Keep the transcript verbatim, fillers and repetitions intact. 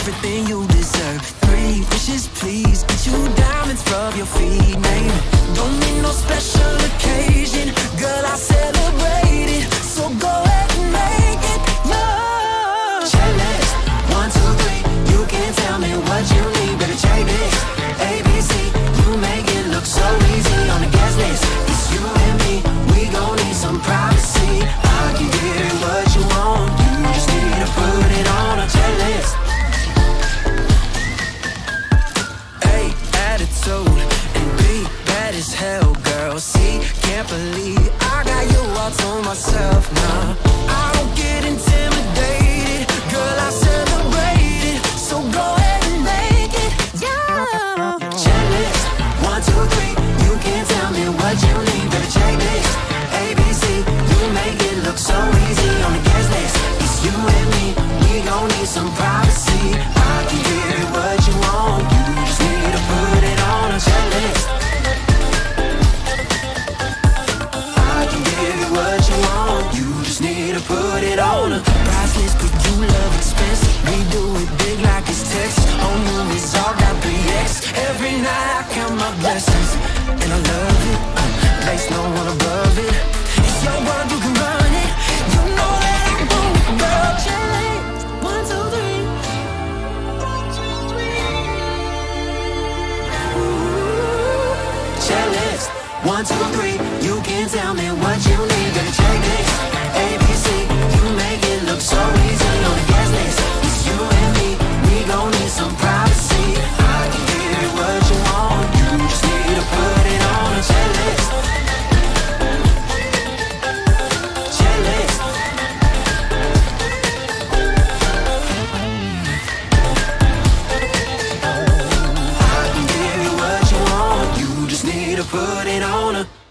everything you deserve. Three wishes, please, get you diamonds, rub your feet, name it. Don't need no special occasion, girl, I celebrate it. So go ahead and make it yours. Checklist, one, two, three, you can tell me what you need, better check this. A, B, C, you make it look so easy on the guest list. It's you and me, we gon' need some privacy. I can give you what you want, you just need to put it on a checklist. A, attitude, and B, bad as hell, girl. C, can't believe I got you all to myself now. I don't get intimidated, girl, I celebrate it. So go ahead and make it, yeah. Checklist, one, two, three, you can tell me what you need, better check this. A, B, C, you make it look so easy on the guest list. It's you and me, we gon' need some privacy. I can give you what you want, you just need to put it on a checklist. I can give you what you want, you just need to put it on a priceless, but you love expensive. We do it big like it's Texas. Home room is all got three X. Every night I count my blessings, and I love it. Uh, place no one above it. It's your world, you can run it. You know that I can do it, girl. Checklist, one, two, three. One, two, three. Ooh. Checklist, one, two, three. You can tell me what you need, better check this. A, B, C, you make it look so easy on the guest list. It's you and me, we gon' need some privacy. I can give you what you want, you just need to put it on a checklist. Checklist. I can give you what you want, you just need to put it on a